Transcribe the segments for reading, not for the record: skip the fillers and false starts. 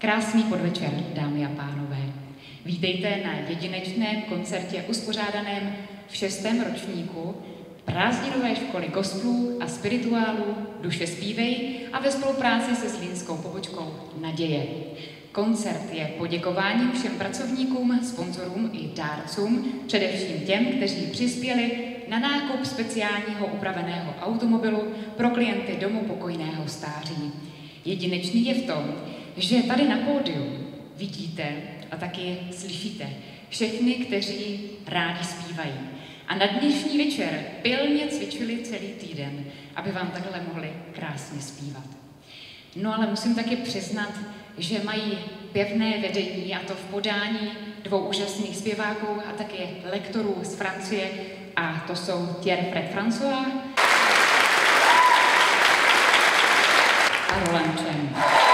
Krásný podvečer, dámy a pánové. Vítejte na jedinečném koncertě uspořádaném v 6. ročníku prázdninové školy gospelů a spirituálů Duše zpívej a ve spolupráci se zlínskou pobočkou Naděje. Koncert je poděkováním všem pracovníkům, sponzorům i dárcům, především těm, kteří přispěli na nákup speciálního upraveného automobilu pro klienty Domu pokojného stáří. Jedinečný je v tom, že tady na pódiu vidíte a taky slyšíte všechny, kteří rádi zpívají. A na dnešní večer pilně cvičili celý týden, aby vám takhle mohli krásně zpívat. No ale musím taky přiznat, že mají pěvné vedení, a to v podání dvou úžasných zpěváků a taky lektorů z Francie, a to jsou Thierry Fred François a Roland Chen.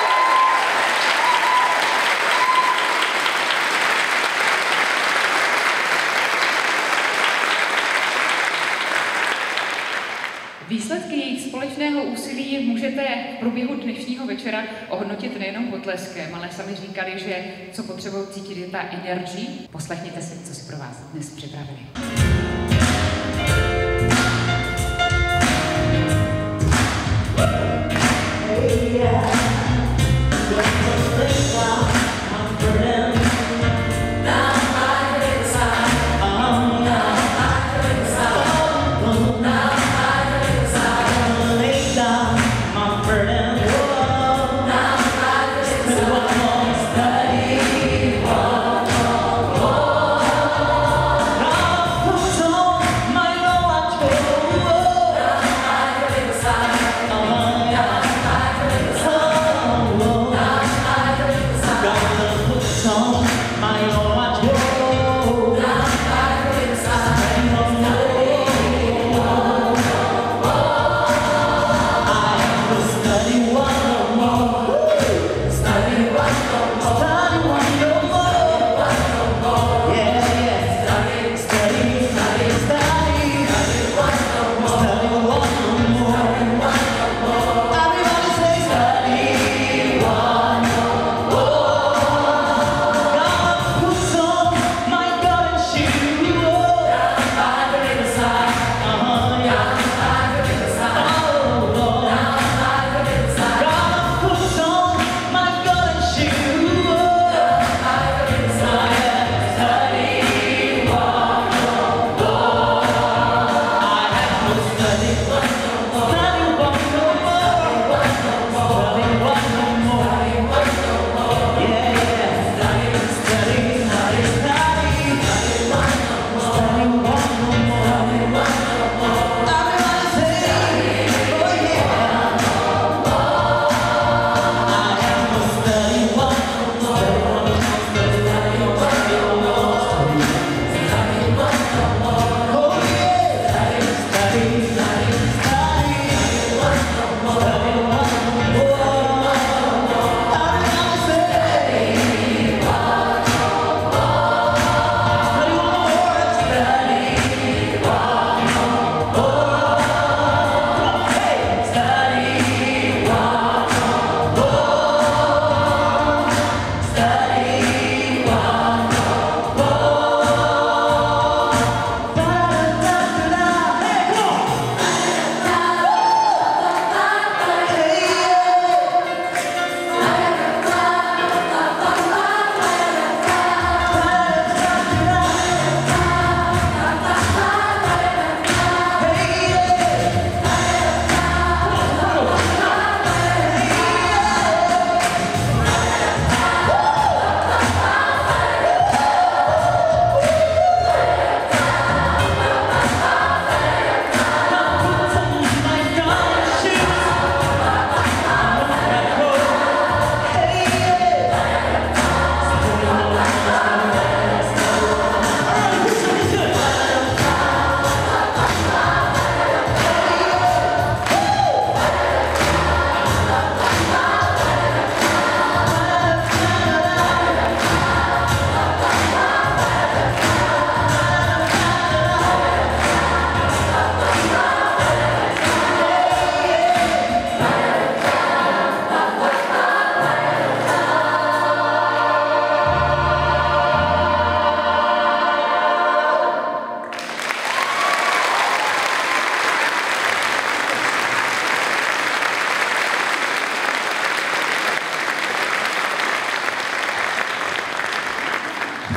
Výsledky jejich společného úsilí můžete v průběhu dnešního večera ohodnotit nejenom potleskem, ale sami říkali, že co potřebují cítit je ta energie. Poslechněte si, co si pro vás dnes připravili. Oh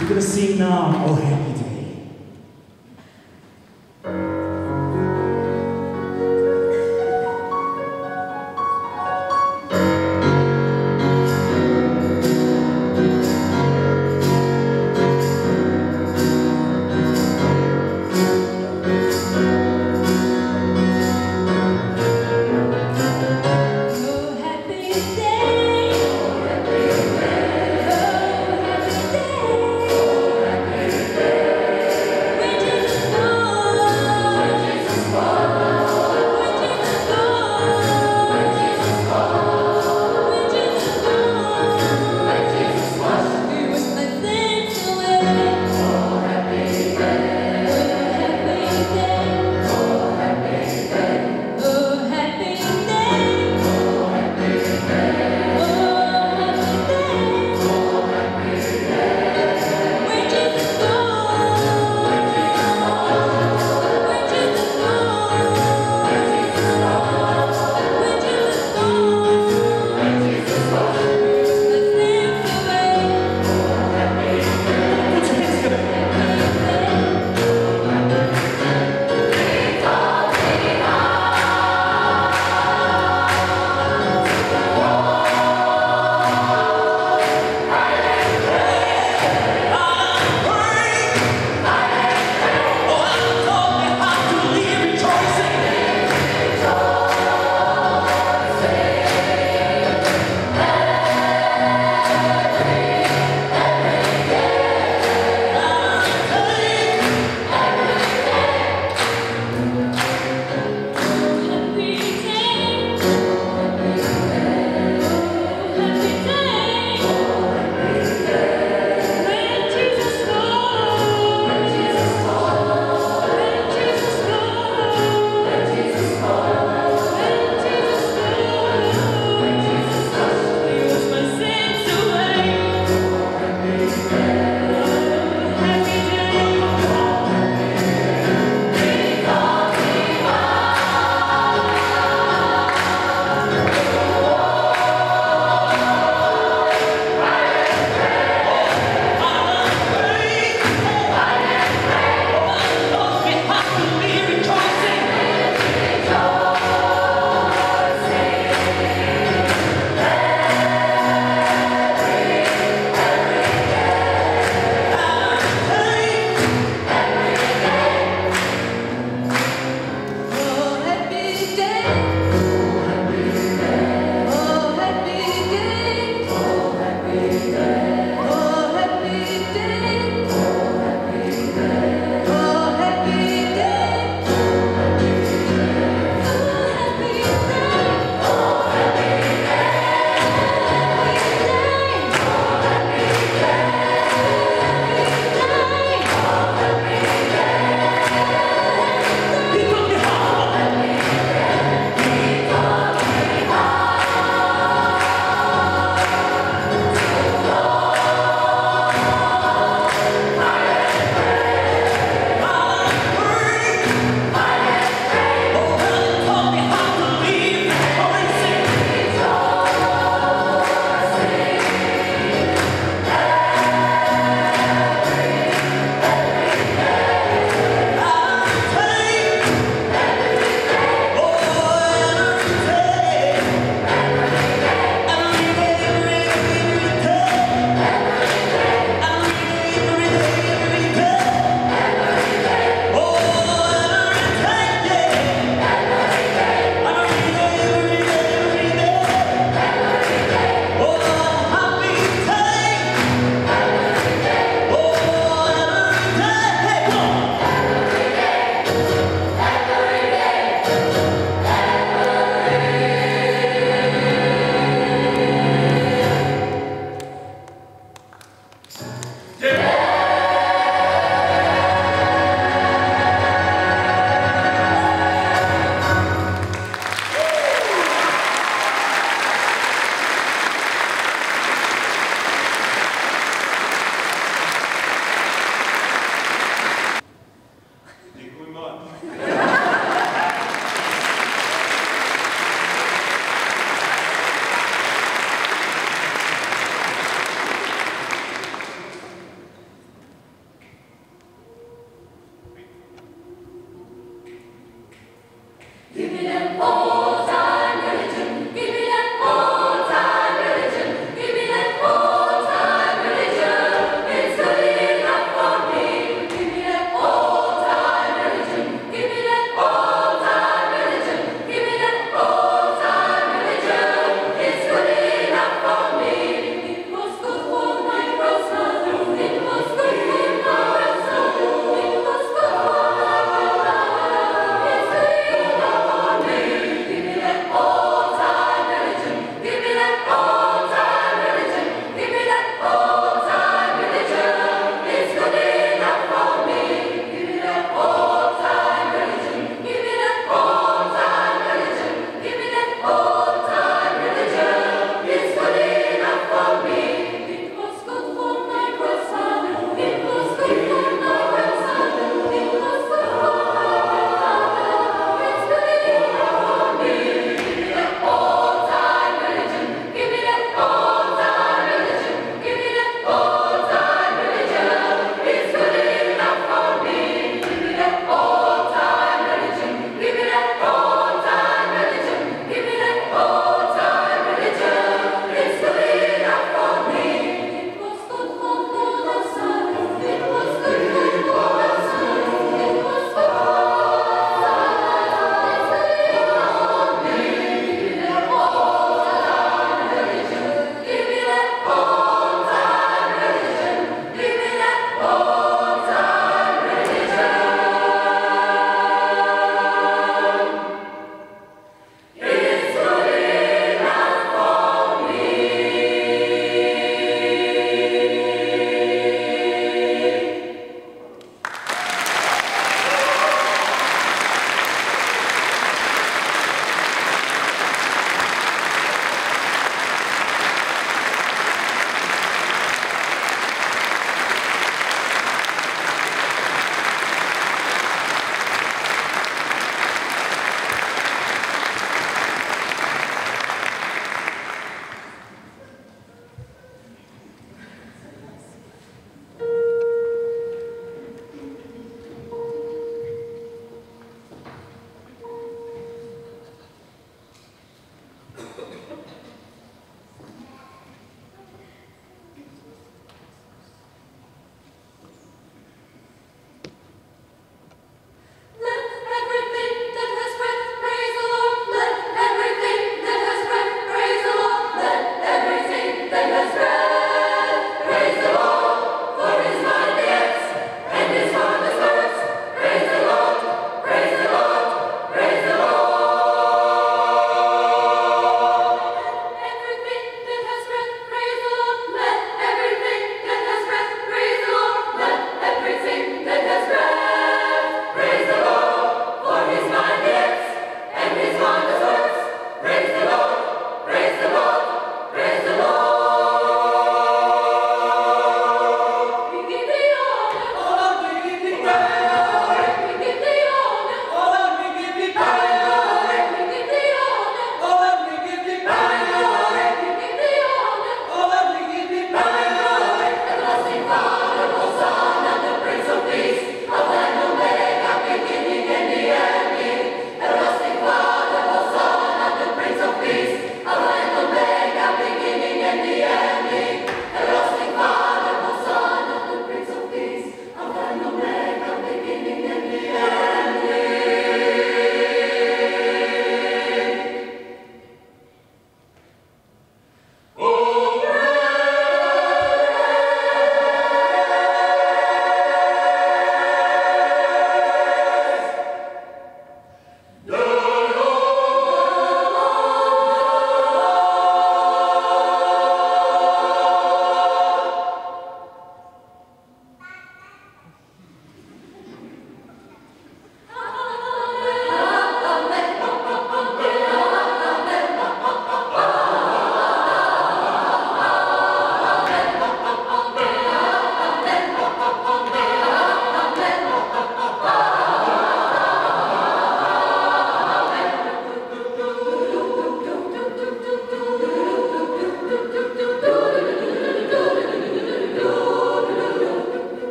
We're going to sing now, Oh Happy Day. Oh, happy day.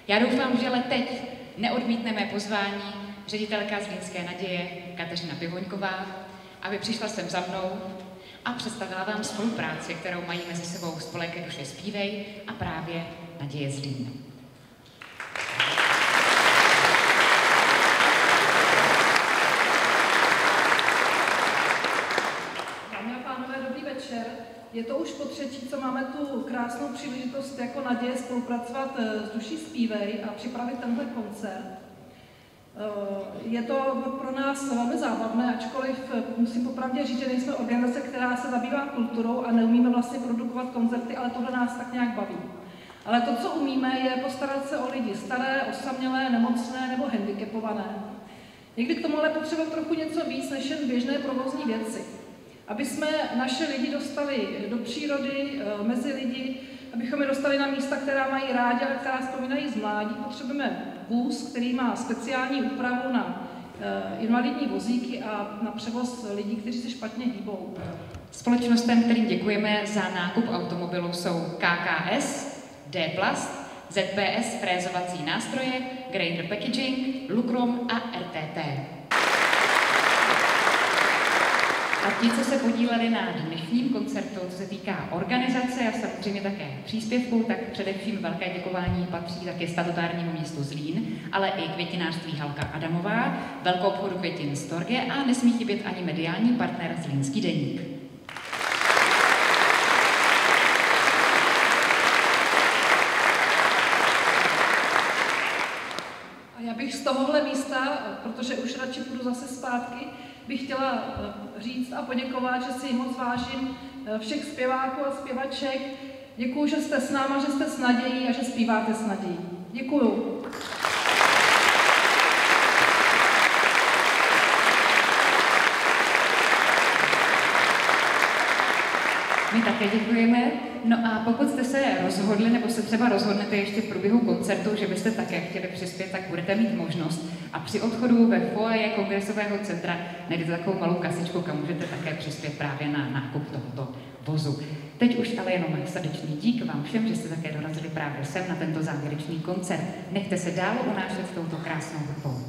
Já doufám, že ale teď neodmítneme pozvání ředitelka Zlínské naděje Kateřina Pivoňková, aby přišla sem za mnou a představila vám spolupráci, kterou mají mezi sebou spolek Duše zpívej a právě Naděje Zlín. Dámy a pánové, dobrý večer. Je to už po třetí, co máme tu krásnou příležitost jako Naděje spolupracovat s Duší zpívej a připravit tenhle koncert. Je to pro nás velmi zábavné, ačkoliv musím popravdě říct, že nejsme organizace, která se zabývá kulturou a neumíme vlastně produkovat koncerty, ale tohle nás tak nějak baví. Ale to, co umíme, je postarat se o lidi staré, osamělé, nemocné nebo handicapované. Někdy k tomu ale potřebujeme trochu něco víc než jen běžné provozní věci. Aby jsme naše lidi dostali do přírody, mezi lidi, abychom je dostali na místa, která mají rádi, ale která vzpomínají z mládí, potřebujeme vůz, který má speciální úpravu na invalidní vozíky a na převoz lidí, kteří se špatně hýbou. Společnostem, kterým děkujeme za nákup automobilu, jsou KKS, D-Plast, ZPS frézovací nástroje, Grader Packaging, Lucrom a RTT. A ti, co se podíleli na dnešním koncertu, co se týká organizace a samozřejmě také příspěvku, tak především velké děkování patří také statutárnímu městu Zlín, ale i květinářství Halka Adamová, velkoobchodu květin Storge a nesmí chybět ani mediální partner Zlínský deník. A já bych z tohohle místa, protože už radši půjdu zase zpátky, bych chtěla říct a poděkovat, že si moc vážím všech zpěváků a zpěvaček. Děkuju, že jste s náma, že jste s nadějí a že zpíváte s nadějí. Děkuju. My také děkujeme. No a pokud jste se rozhodli, nebo se třeba rozhodnete ještě v průběhu koncertu, že byste také chtěli přispět, tak budete mít možnost. A při odchodu ve foaje Kongresového centra najdete takovou malou kasičku, kam můžete také přispět právě na nákup tohoto vozu. Teď už ale jenom srdečný dík vám všem, že jste také dorazili právě sem na tento závěrečný koncert. Nechte se dál unášet touto krásnou hudbou.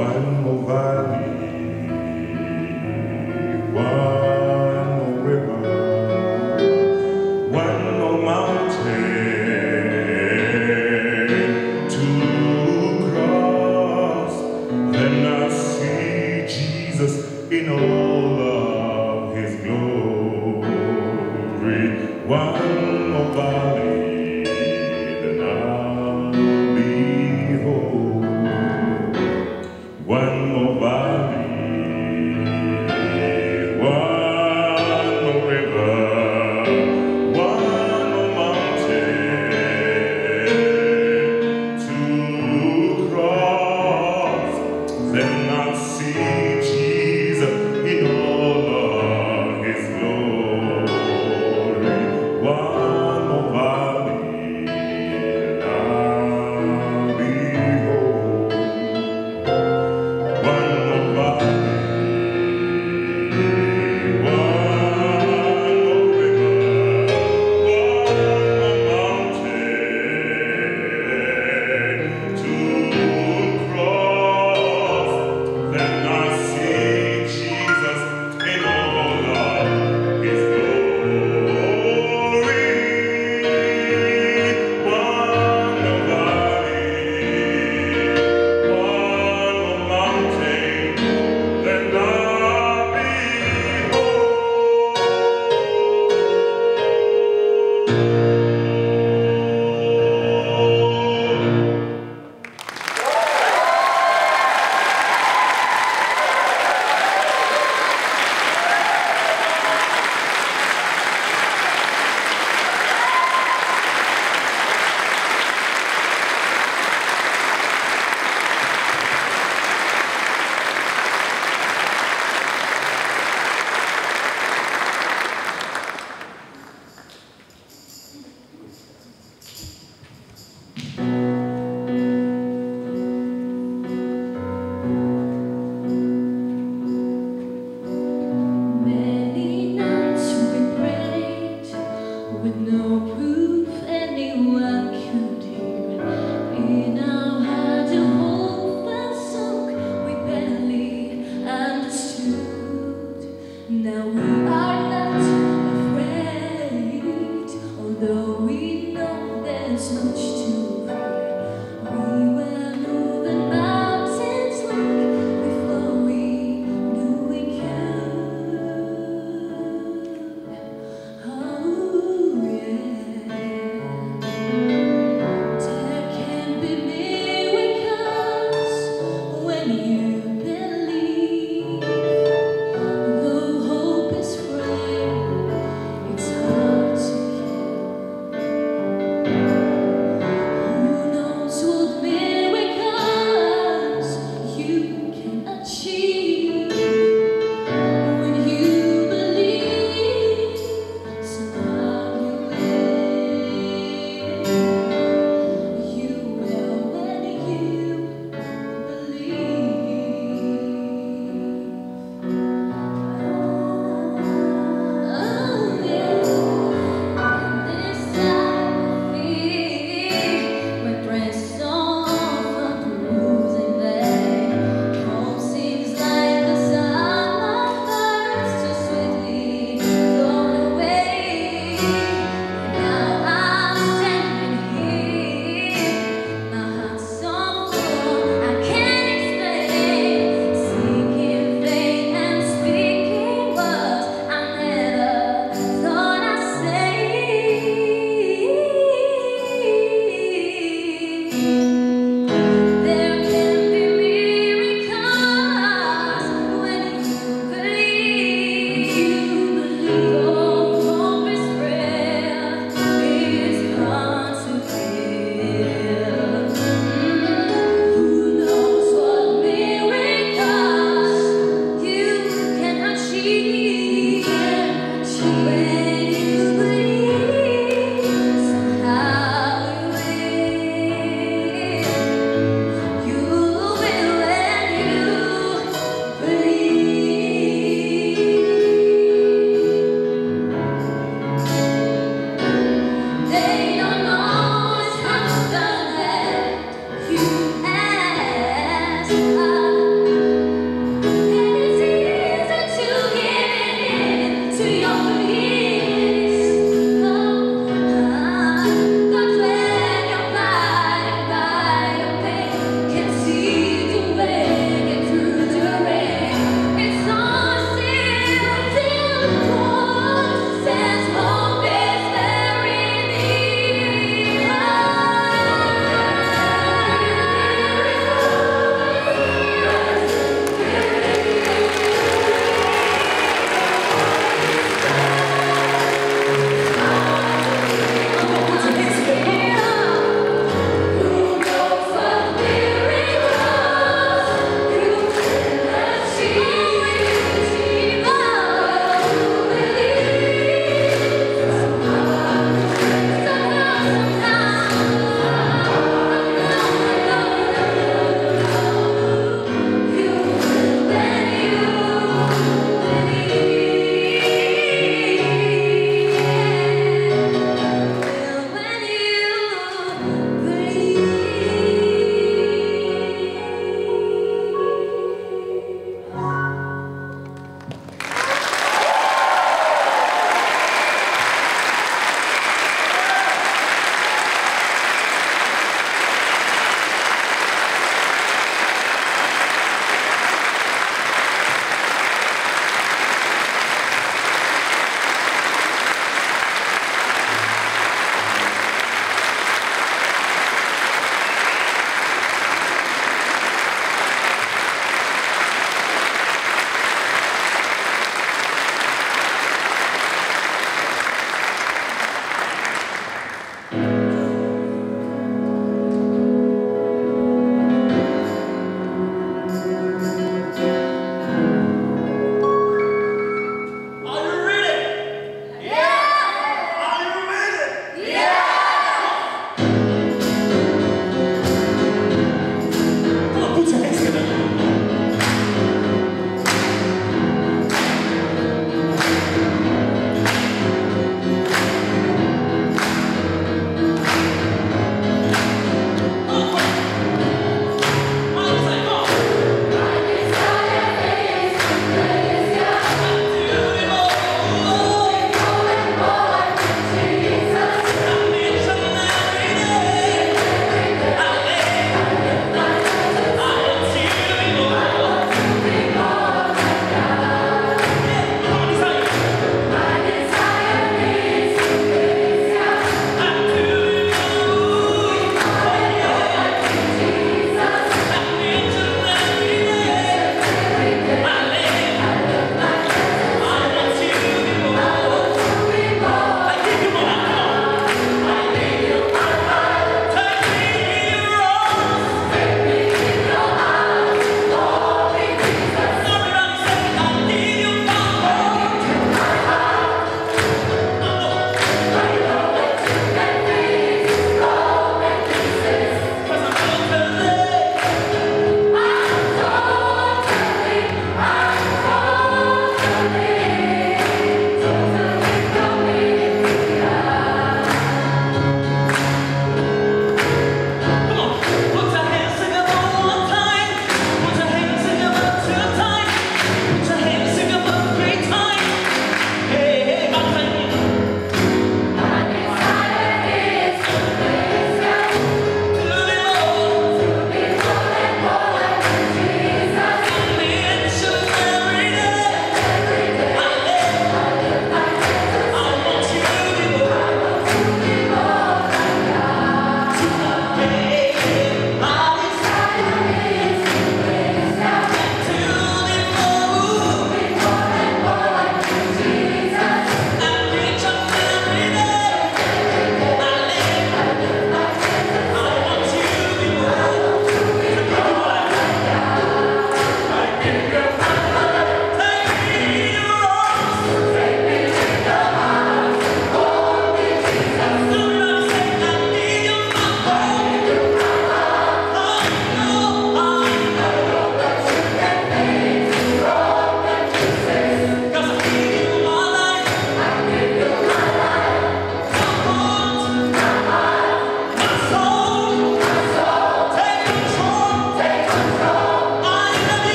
one more valley, one more river, one more mountain to cross. Then I see Jesus in all of his glory. One more valley, then I'll be whole. One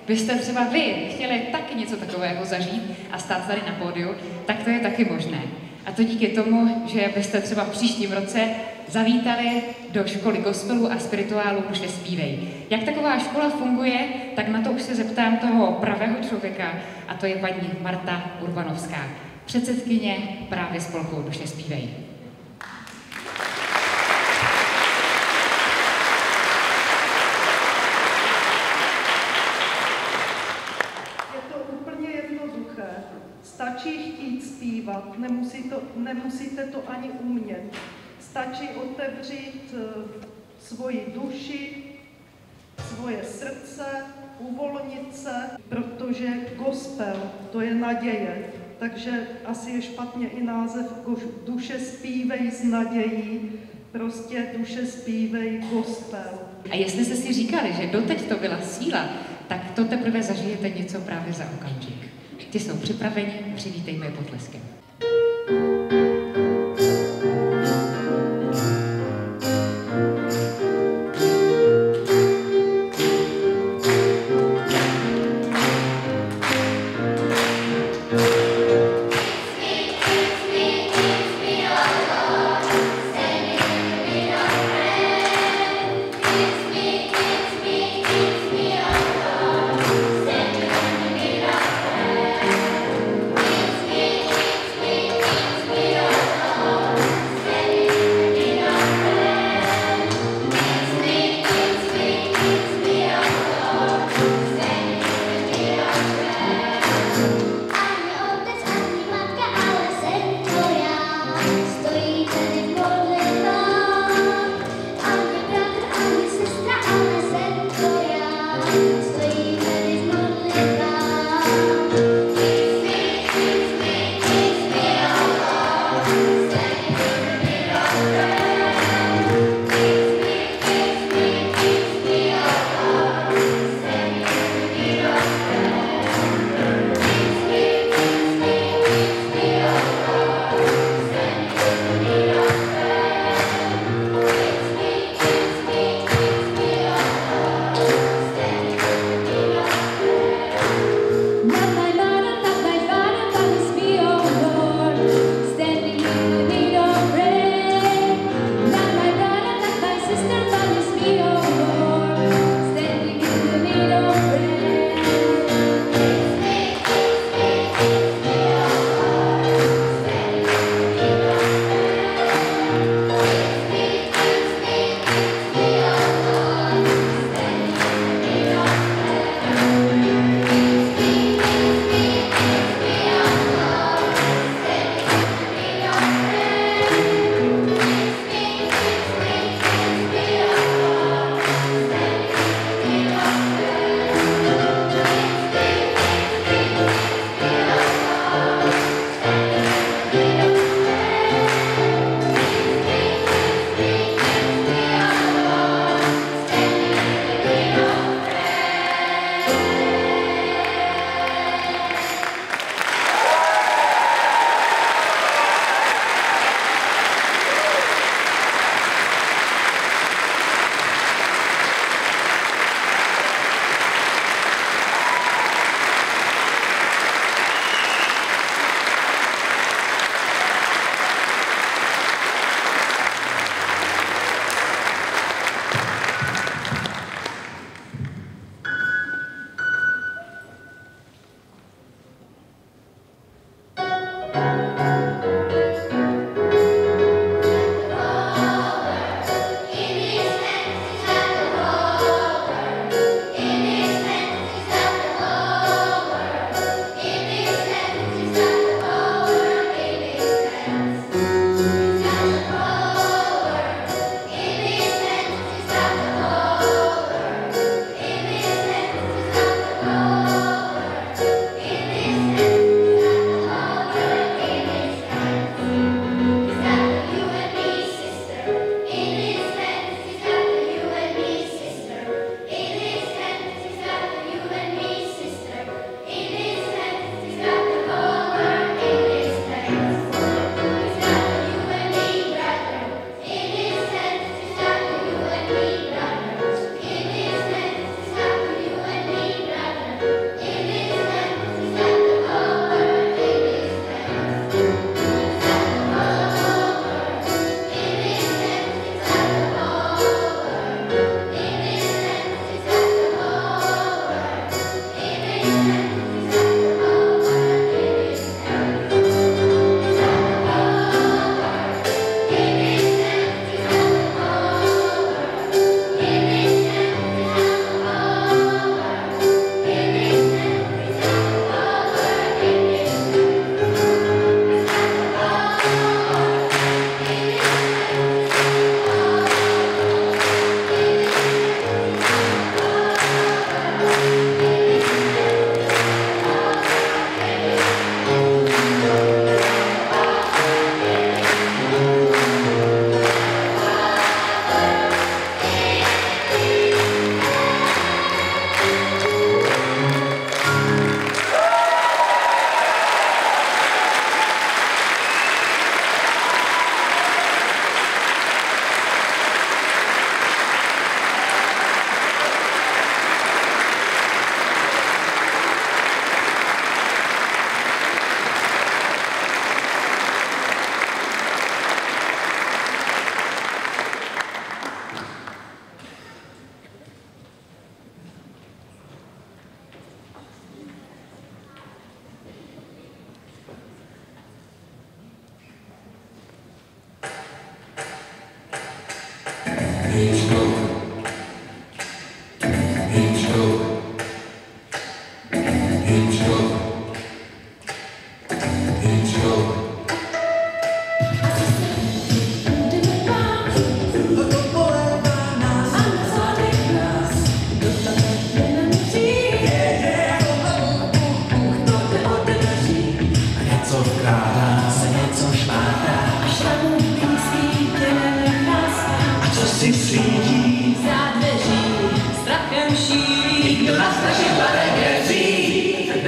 byste třeba vy chtěli taky něco takového zažít a stát tady na pódiu, tak to je taky možné. A to díky tomu, že byste třeba v příštím roce zavítali do školy gospelu a spirituálu Duše zpívej. Jak taková škola funguje, tak na to už se zeptám toho pravého člověka, a to je paní Marta Urbanovská, předsedkyně právě spolku Duše zpívej. Stačí chtít zpívat, nemusíte to ani umět. Stačí otevřít svoji duši, svoje srdce, uvolnit se, protože gospel, to je naděje. Takže asi je špatně i název Duše zpívej s nadějí, prostě Duše zpívej gospel. A jestli jste si říkali, že doteď to byla síla, tak to teprve zažijete něco právě za okamžik. Ti jsou připraveni, přivítejme je potleskem. It's me,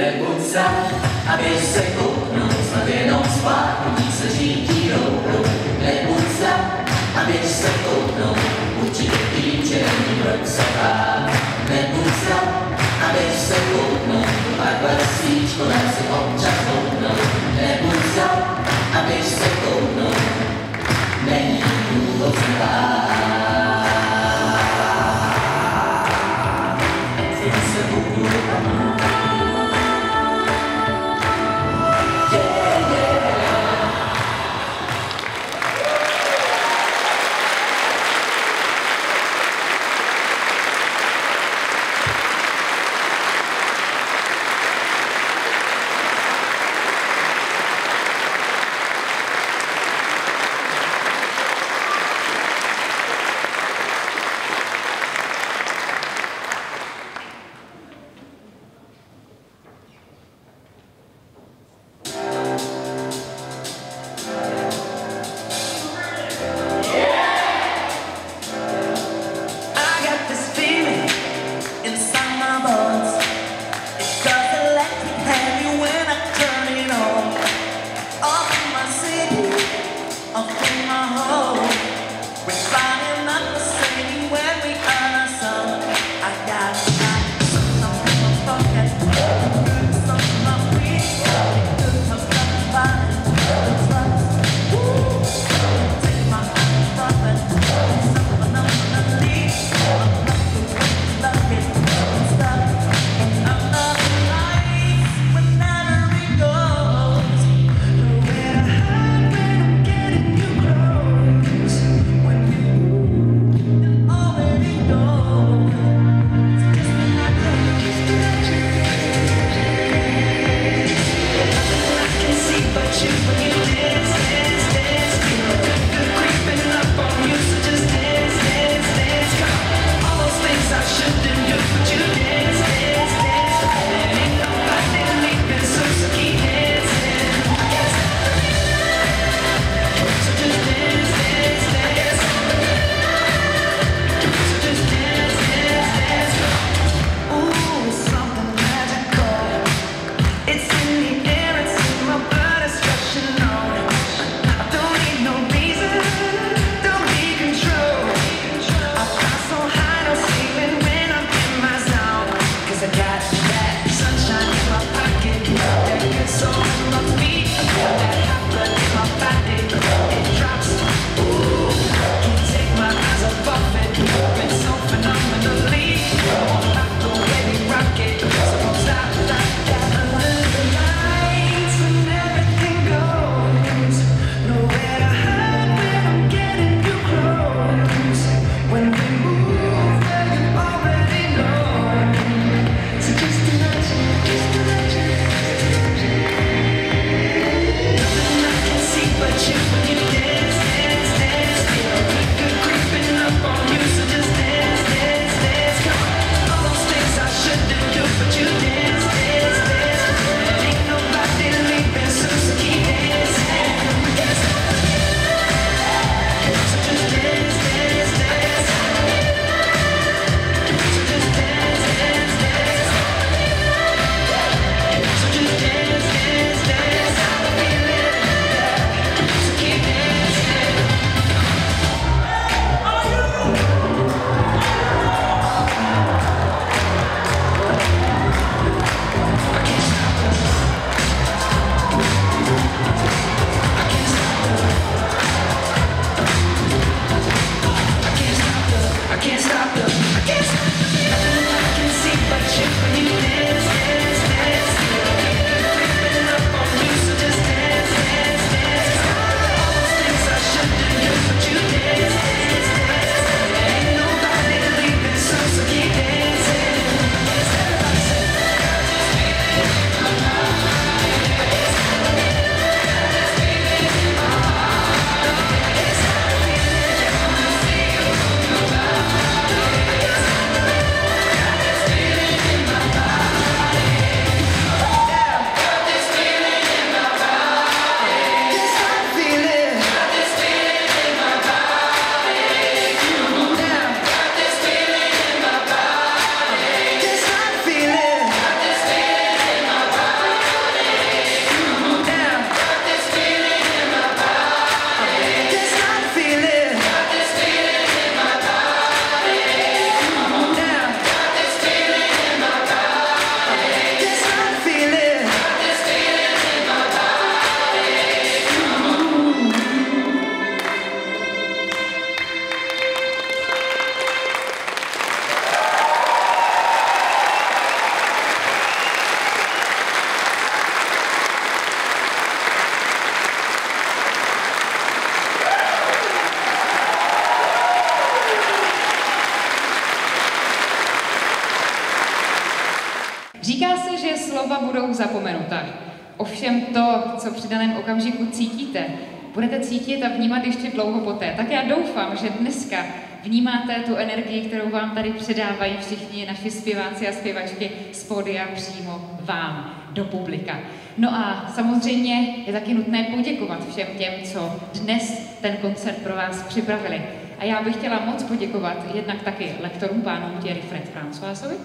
nebuď strach, a běž se kouknout, snad jenom spláchnutí se řídí rouhou. Nebuď strach, a běž se kouknout, určitě vím, že není proč se bát. Nebuď strach, a běž se kouknout, takhle svíčko dá si občas kouknout. Nebuď strach, a běž se kouknout, není důvod se bát. Se kouknu a mů. opravdu zapomenuta. Ovšem to, co při daném okamžiku cítíte, budete cítit a vnímat ještě dlouho poté. Tak já doufám, že dneska vnímáte tu energii, kterou vám tady předávají všichni naši zpěváci a zpěvačky z pódia přímo vám, do publika. No a samozřejmě je taky nutné poděkovat všem těm, co dnes ten koncert pro vás připravili. A já bych chtěla moc poděkovat jednak taky lektorům, pánům Thierry Fred Françoisovi,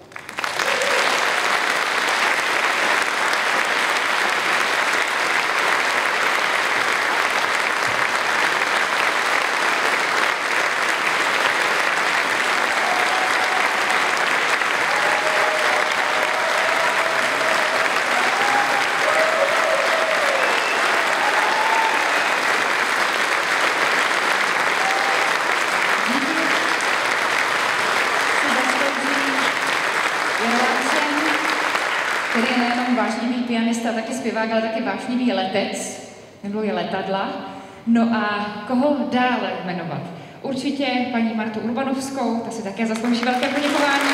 který je nejenom vášnivý pianista, taky zpěvák, ale taky vášnivý letec, nebo je letadla. No a koho dále jmenovat? Určitě paní Martu Urbanovskou, ta si také zaslouží velké poděkování.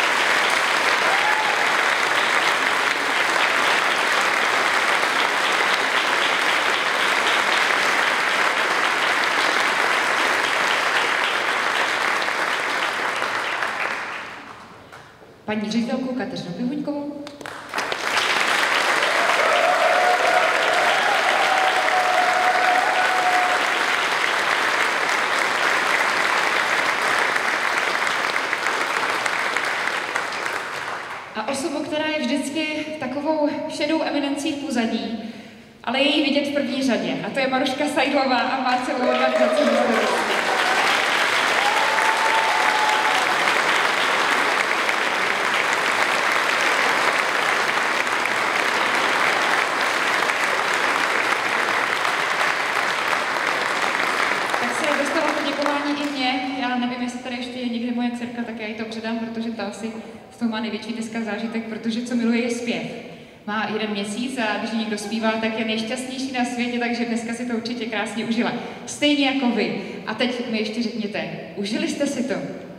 Paní ředitelku Kateřinu Pihuňkovou. A osobu, která je vždycky takovou šedou eminencí v pozadí, ale je jí vidět v první řadě. A to je Maruška Sajdlová a má celou organizaci. Já nevím, jestli tady ještě je někde moje dcerka, tak já jí to předám, protože ta asi z toho má největší dneska zážitek, protože co miluje je zpěv. Má 1 měsíc a když někdo zpívá, tak je nejšťastnější na světě, takže dneska si to určitě krásně užila. Stejně jako vy. A teď mi ještě řekněte, užili jste si to?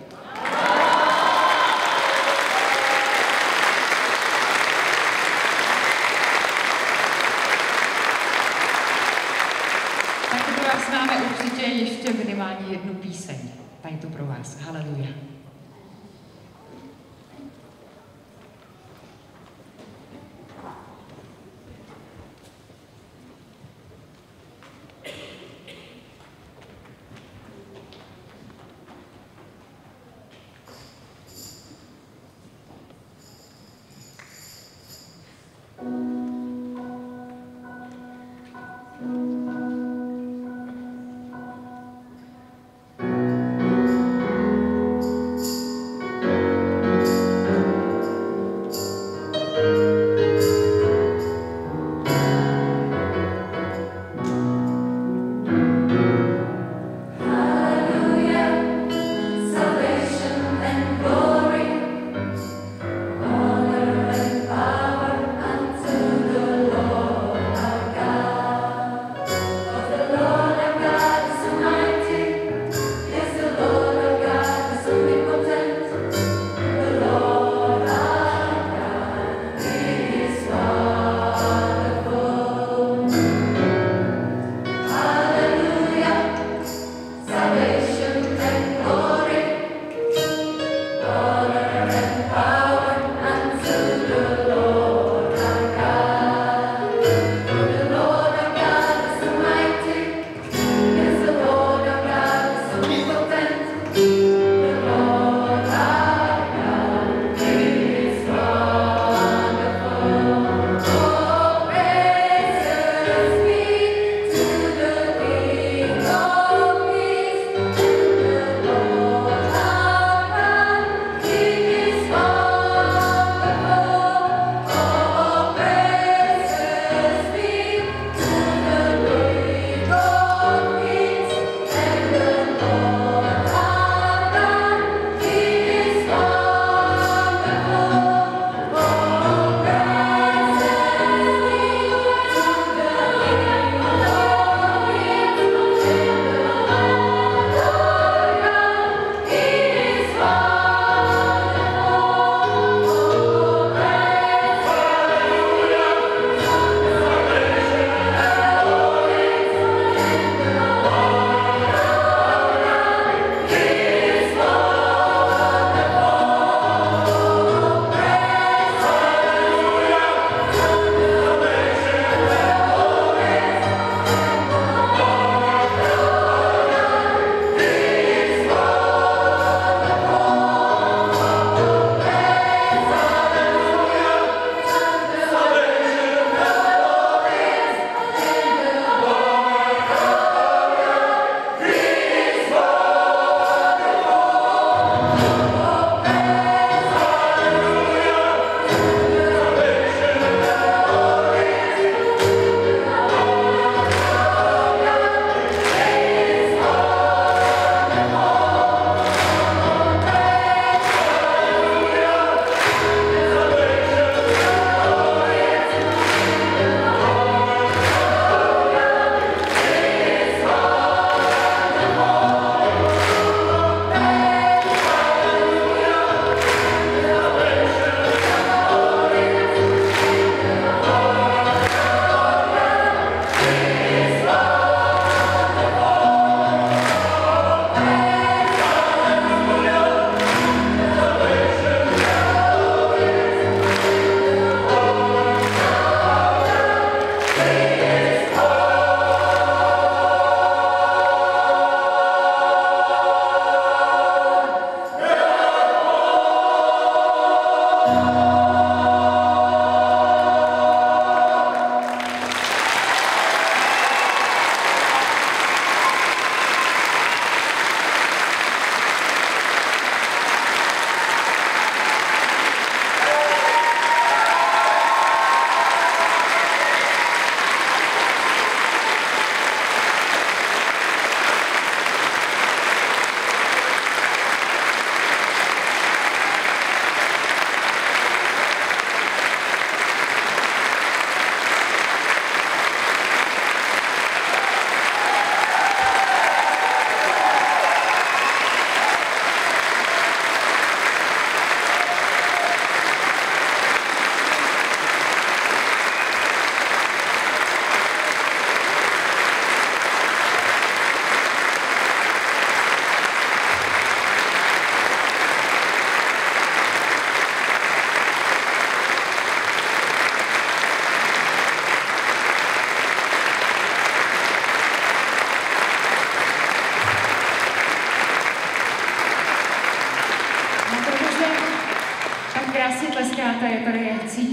Tak pro vás máme určitě ještě minimálně 1 píseň. Tady to pro vás. Haleluja.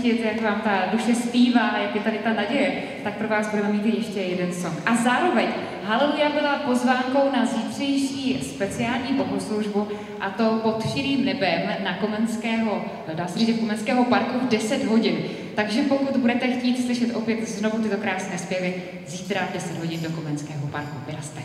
cítit, jak vám ta duše zpívá, jak je tady ta naděje, tak pro vás budeme mít ještě jeden song. A zároveň Haleluja byla pozvánkou na zítřejší speciální bohoslužbu, a to pod širým nebem na Komenského, dá se říct, Komenského parku v 10 hodin. Takže pokud budete chtít slyšet opět znovu tyto krásné zpěvy, zítra v 10 hodin do Komenského parku. Vyrazte.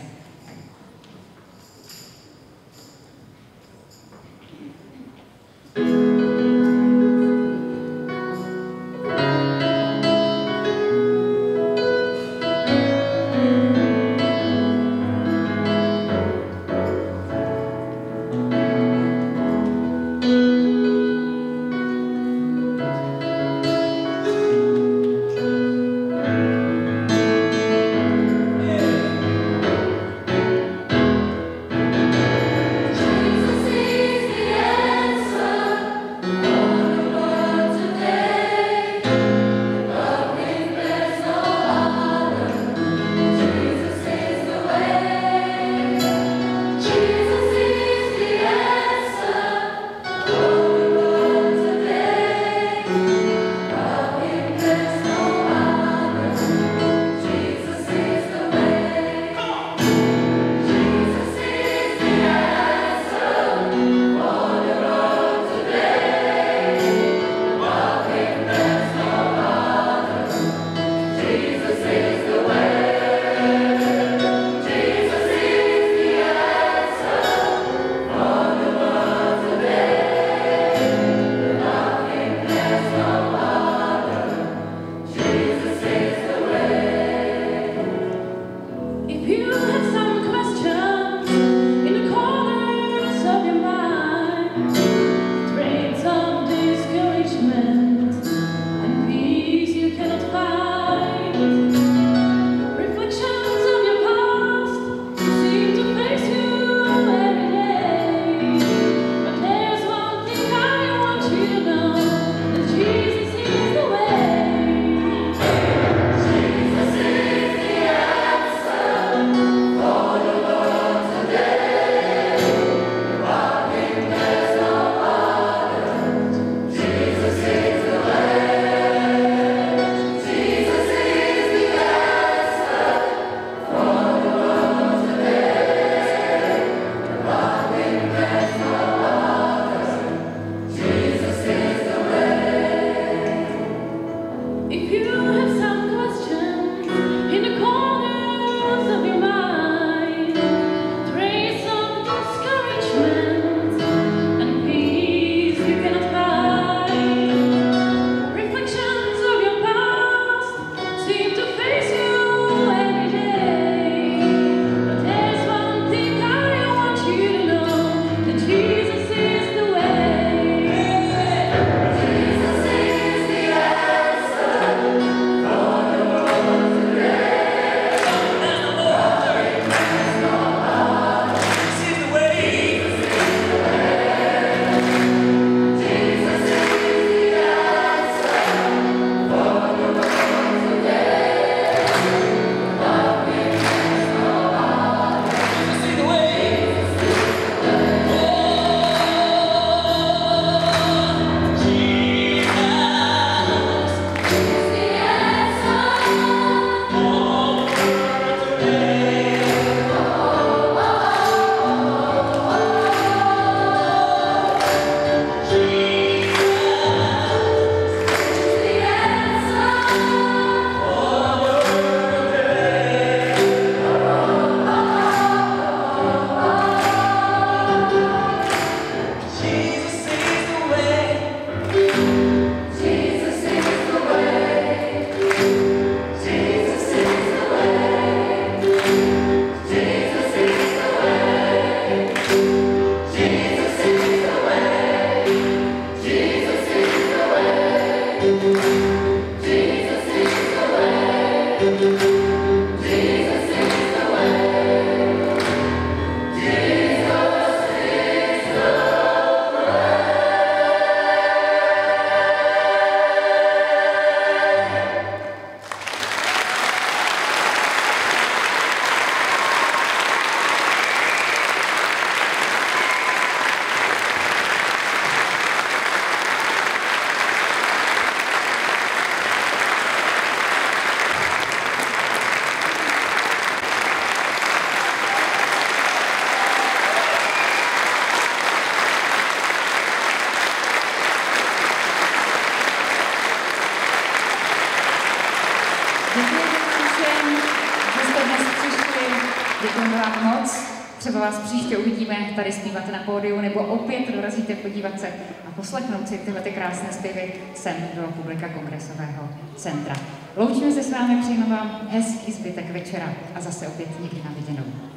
dnes přišli, děkujeme vám moc. Třeba vás příště uvidíme tady zpívat na pódiu, nebo opět dorazíte podívat se a poslechnout si tyhle krásné zpěvy sem do publika Kongresového centra. Loučíme se s vámi, přejeme vám hezký zbytek večera a zase opět někdy na viděnou.